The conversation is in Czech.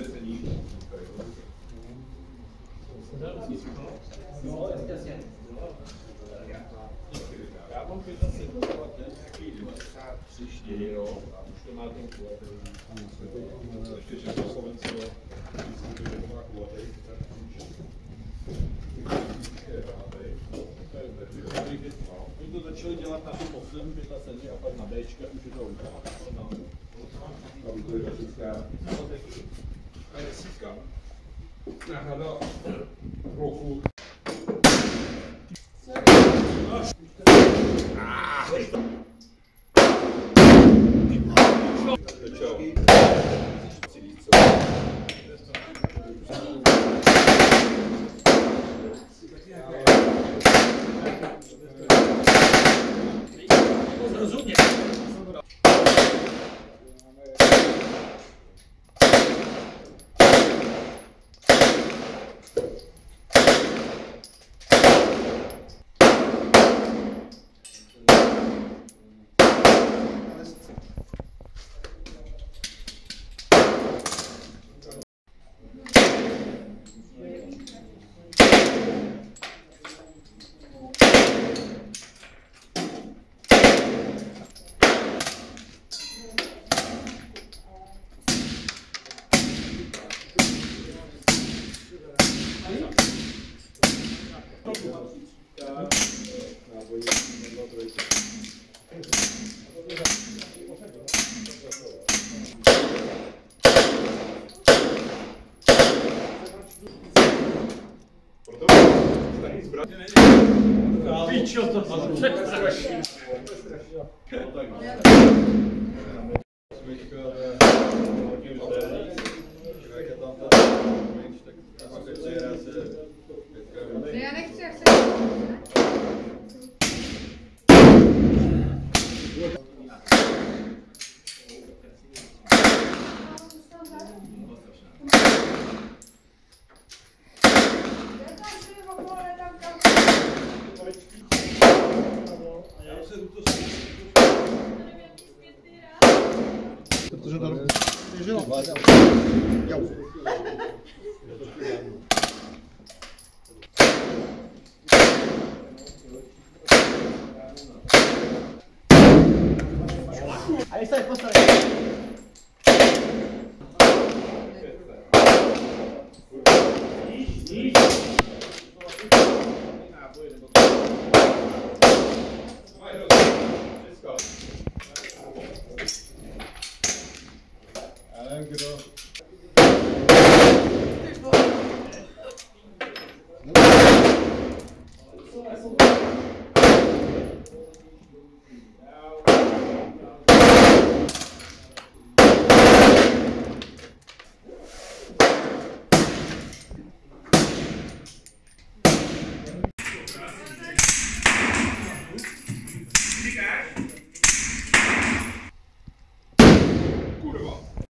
Já mám 75 let, nějaký 93, 4, no, a už to má ten kulatý. Ještě Československo, vždycky to má kulatý. Oni to začali dělat na tu poslední 75 a pak na Bčka už je to udělá. A je sítka. Náhrada bloku. Píčo, to strašně. Já nechci, jak se... Protože to běželo. A když se postaví. Kdo